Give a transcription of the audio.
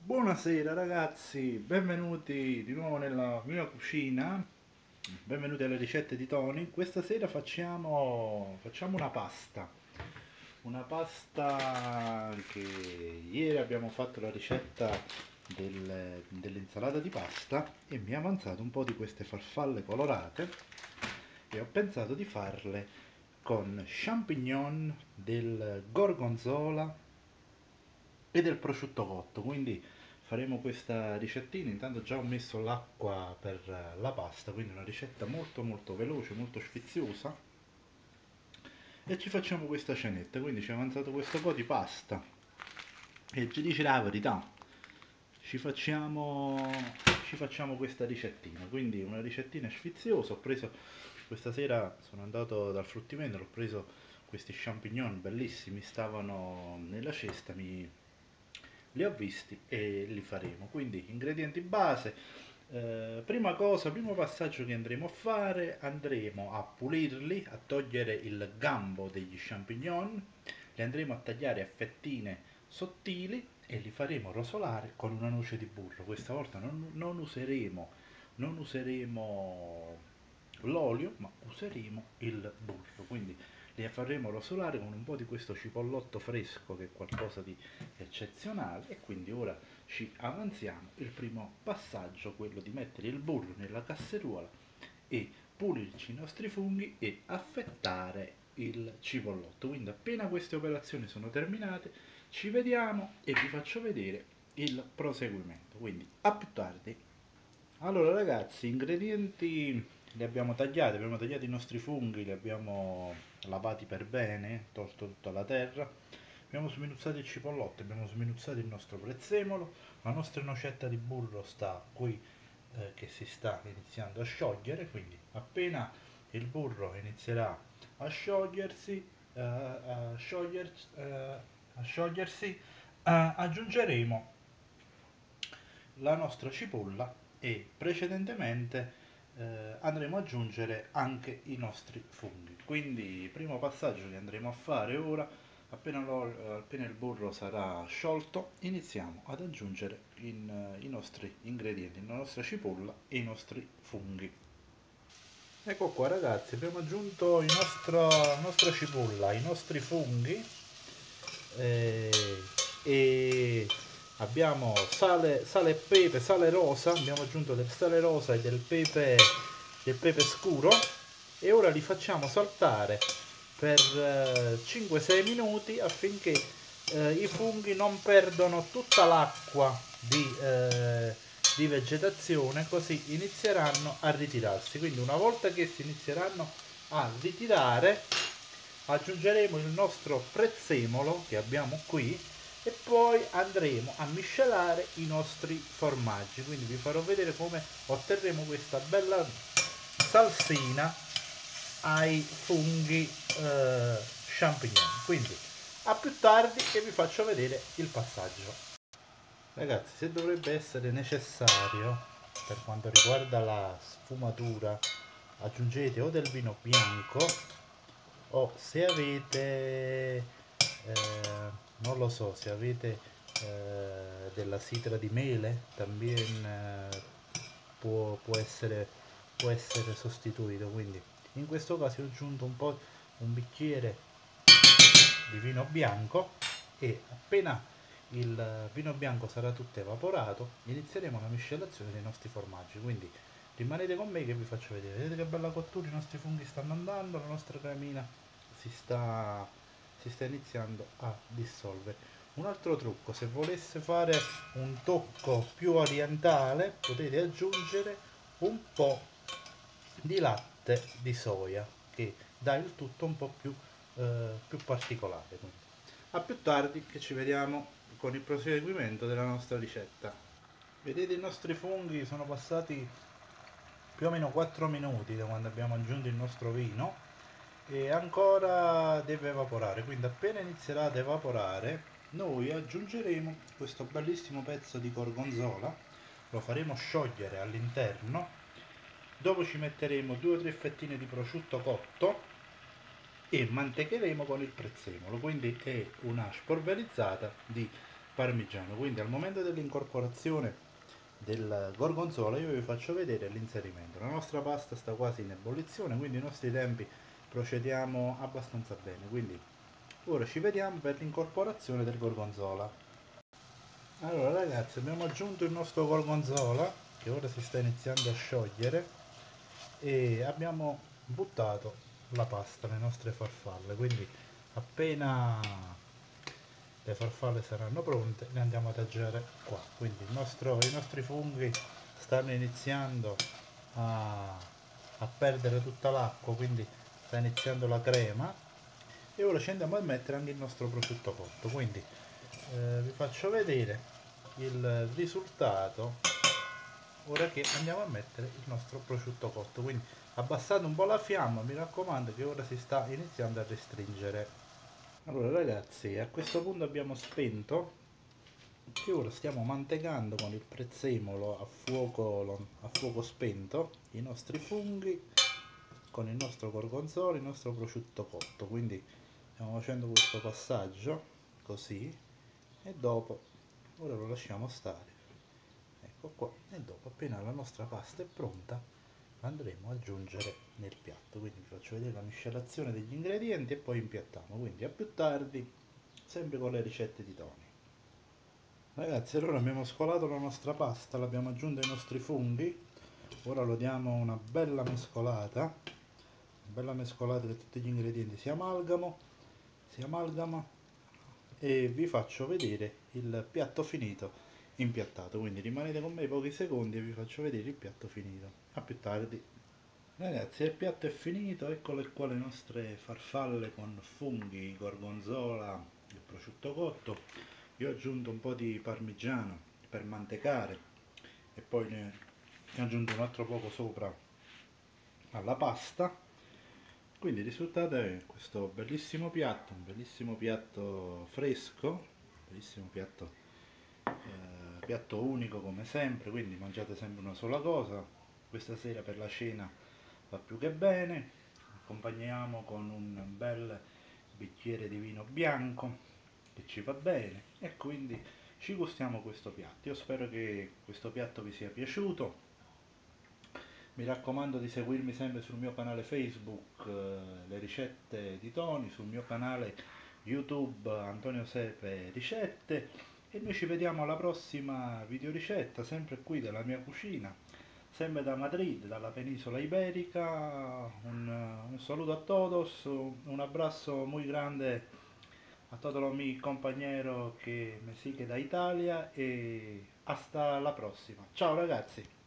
Buonasera ragazzi, benvenuti di nuovo nella mia cucina, benvenuti alle ricette di Tony. Questa sera facciamo una pasta che ieri abbiamo fatto la ricetta dell'insalata di pasta e mi è avanzato un po' di queste farfalle colorate e ho pensato di farle con champignon, del gorgonzola e del prosciutto cotto. Quindi faremo questa ricettina. Intanto già ho messo l'acqua per la pasta, quindi una ricetta molto molto veloce, molto sfiziosa, e ci facciamo questa cenetta. Quindi ci è avanzato questo po' di pasta e ci dice la verità, ci facciamo, ci facciamo questa ricettina. Quindi una ricettina sfiziosa. Ho preso questa sera, sono andato dal fruttivendolo, ho preso questi champignon bellissimi, stavano nella cesta, li ho visti e li faremo. Quindi ingredienti base, prima cosa, primo passaggio che andremo a fare, andremo a pulirli, a togliere il gambo degli champignon, li andremo a tagliare a fettine sottili e li faremo rosolare con una noce di burro. Questa volta non useremo l'olio, ma useremo il burro. Quindi li faremo rosolare con un po' di questo cipollotto fresco, che è qualcosa di eccezionale. E quindi ora ci avanziamo. Il primo passaggio, quello di mettere il burro nella casseruola e pulirci i nostri funghi e affettare il cipollotto. Quindi appena queste operazioni sono terminate ci vediamo e vi faccio vedere il proseguimento. Quindi a più tardi. Allora ragazzi, ingredienti li abbiamo tagliati i nostri funghi, li abbiamo lavati per bene, tolto tutta la terra, abbiamo sminuzzato il cipollotto, abbiamo sminuzzato il nostro prezzemolo, la nostra nocetta di burro sta qui, che si sta iniziando a sciogliere. Quindi appena il burro inizierà a sciogliersi, a sciogliersi, aggiungeremo la nostra cipolla e precedentemente andremo ad aggiungere anche i nostri funghi. Quindi primo passaggio che andremo a fare ora, appena il burro sarà sciolto, iniziamo ad aggiungere i nostri ingredienti, la nostra cipolla e i nostri funghi. Ecco qua ragazzi, abbiamo aggiunto la nostra cipolla, i nostri funghi, eh, e abbiamo sale e pepe, sale rosa, abbiamo aggiunto del sale rosa e del pepe scuro, e ora li facciamo saltare per 5-6 minuti affinché i funghi non perdono tutta l'acqua di vegetazione, così inizieranno a ritirarsi. Quindi una volta che si inizieranno a ritirare, aggiungeremo il nostro prezzemolo che abbiamo qui e poi andremo a miscelare i nostri formaggi. Quindi vi farò vedere come otterremo questa bella salsina ai funghi champignon. Quindi a più tardi che vi faccio vedere il passaggio. Ragazzi, se dovrebbe essere necessario per quanto riguarda la sfumatura, aggiungete o del vino bianco, o se avete non lo so, se avete della sidra di mele, también può essere sostituito. Quindi in questo caso ho aggiunto un bicchiere di vino bianco, e appena il vino bianco sarà tutto evaporato inizieremo la miscelazione dei nostri formaggi. Quindi rimanete con me che vi faccio vedere. Vedete che bella cottura, i nostri funghi stanno andando, la nostra cremina si sta, si sta iniziando a dissolvere. Un altro trucco: se volesse fare un tocco più orientale potete aggiungere un po' di latte di soia, che dà il tutto un po' più particolare. Quindi a più tardi, che ci vediamo con il proseguimento della nostra ricetta. Vedete, i nostri funghi sono passati più o meno 4 minuti da quando abbiamo aggiunto il nostro vino e ancora deve evaporare. Quindi appena inizierà ad evaporare noi aggiungeremo questo bellissimo pezzo di gorgonzola, lo faremo sciogliere all'interno, dopo ci metteremo 2 o 3 fettine di prosciutto cotto e mantecheremo con il prezzemolo. Quindi è una spolverizzata di parmigiano. Quindi al momento dell'incorporazione del gorgonzola io vi faccio vedere l'inserimento. La nostra pasta sta quasi in ebollizione, quindi i nostri tempi procediamo abbastanza bene. Quindi ora ci vediamo per l'incorporazione del gorgonzola. Allora ragazzi, abbiamo aggiunto il nostro gorgonzola che ora si sta iniziando a sciogliere e abbiamo buttato la pasta, le nostre farfalle, quindi appena le farfalle saranno pronte le andiamo ad aggiungere qua. Quindi i nostri funghi stanno iniziando a perdere tutta l'acqua, quindi sta iniziando la crema e ora ci andiamo a mettere anche il nostro prosciutto cotto. Quindi vi faccio vedere il risultato ora che andiamo a mettere il nostro prosciutto cotto. Quindi abbassate un po' la fiamma, mi raccomando, che ora si sta iniziando a restringere. Allora ragazzi, a questo punto abbiamo spento e ora stiamo mantecando con il prezzemolo a fuoco spento i nostri funghi con il nostro gorgonzola, il nostro prosciutto cotto. Quindi stiamo facendo questo passaggio così e dopo ora lo lasciamo stare, ecco qua, e dopo appena la nostra pasta è pronta andremo ad aggiungere nel piatto. Quindi vi faccio vedere la miscelazione degli ingredienti e poi impiattiamo. Quindi a più tardi, sempre con le ricette di Tony. Ragazzi, allora abbiamo scolato la nostra pasta, l'abbiamo aggiunta ai nostri funghi, ora lo diamo una bella mescolata che tutti gli ingredienti si amalgama e vi faccio vedere il piatto finito impiattato. Quindi rimanete con me pochi secondi e vi faccio vedere il piatto finito. A più tardi. Ragazzi, il piatto è finito, eccole qua le nostre farfalle con funghi, gorgonzola e prosciutto cotto. Io ho aggiunto un po' di parmigiano per mantecare e poi ne ho aggiunto un altro poco sopra alla pasta. Quindi il risultato è questo un bellissimo piatto fresco, bellissimo piatto unico come sempre, quindi mangiate sempre una sola cosa. Questa sera per la cena va più che bene, accompagniamo con un bel bicchiere di vino bianco che ci va bene e quindi ci gustiamo questo piatto. Io spero che questo piatto vi sia piaciuto. Mi raccomando di seguirmi sempre sul mio canale Facebook, le ricette di Tony, sul mio canale YouTube Antonio Sepe Ricette e noi ci vediamo alla prossima videoricetta, sempre qui della mia cucina, sempre da Madrid, dalla penisola iberica. Un saluto a todos, un abrazo muy grande a todos los mis compañeros que me siguen da Italia e hasta la prossima. Ciao ragazzi!